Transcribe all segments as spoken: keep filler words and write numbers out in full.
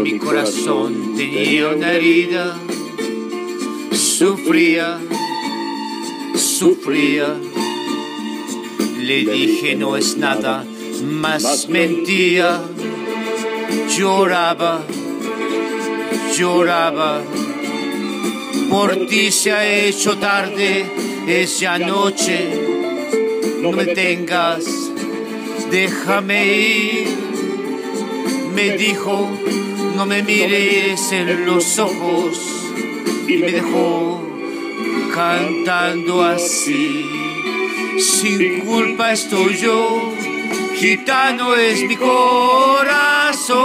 mi corazón tenía una herida. Sufría, sufría. Le dije no es nada, más mentía. Lloraba, lloraba. Por ti se ha hecho tarde, es ya noche. No me tengas, déjame ir. Me dijo, no me mires en los ojos. Y me dejó cantando así. Sin culpa estoy yo, gitano es mi corazón.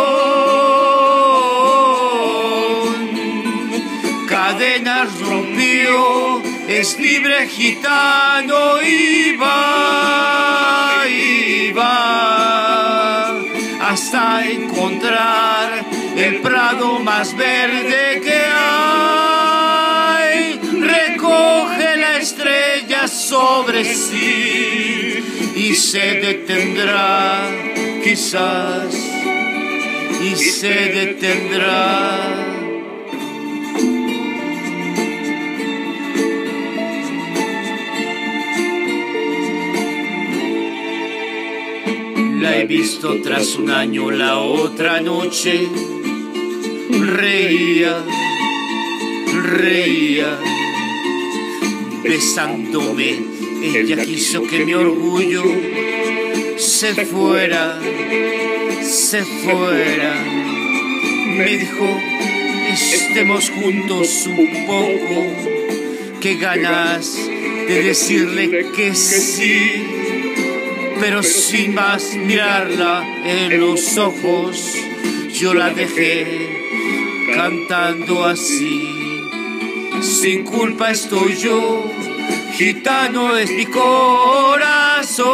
Cadenas rompió, es libre gitano y va, y va hasta encontrar el prado más verde que hay. Recoge la estrella sobre sí y se detendrá, quizás, y se detendrá. La he visto tras un año, la otra noche reía, reía, besándome. Ella quiso que mi orgullo se fuera, se fuera. Me dijo, estemos juntos un poco. Qué ganas de decirle que sí, pero sin más mirarla en los ojos, yo la dejé cantando así. Sin culpa estoy yo, gitano es mi corazón.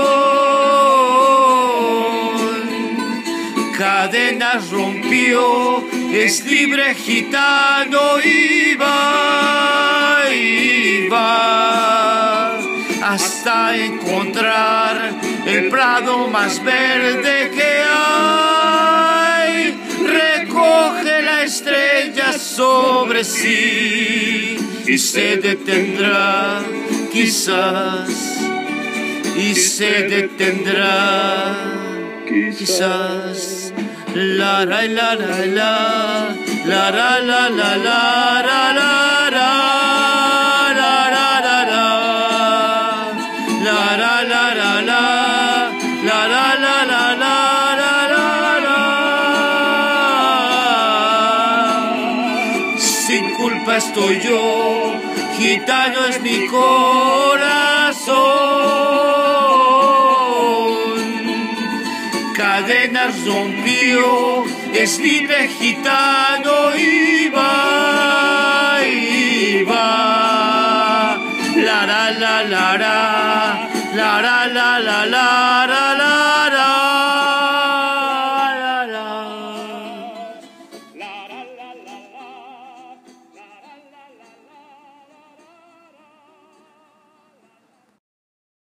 Cadenas rompió, es libre gitano y va, y va hasta encontrar el prado más verde que hay. Recoge la estrella sobre sí y se detendrá, quizás, y se detendrá, quizás. La la la la la la la la la la la la la. Sin culpa estoy yo, gitano es mi corazón. Cadenas rompió, es libre gitano y va, y va. La la la la la la la la la la la.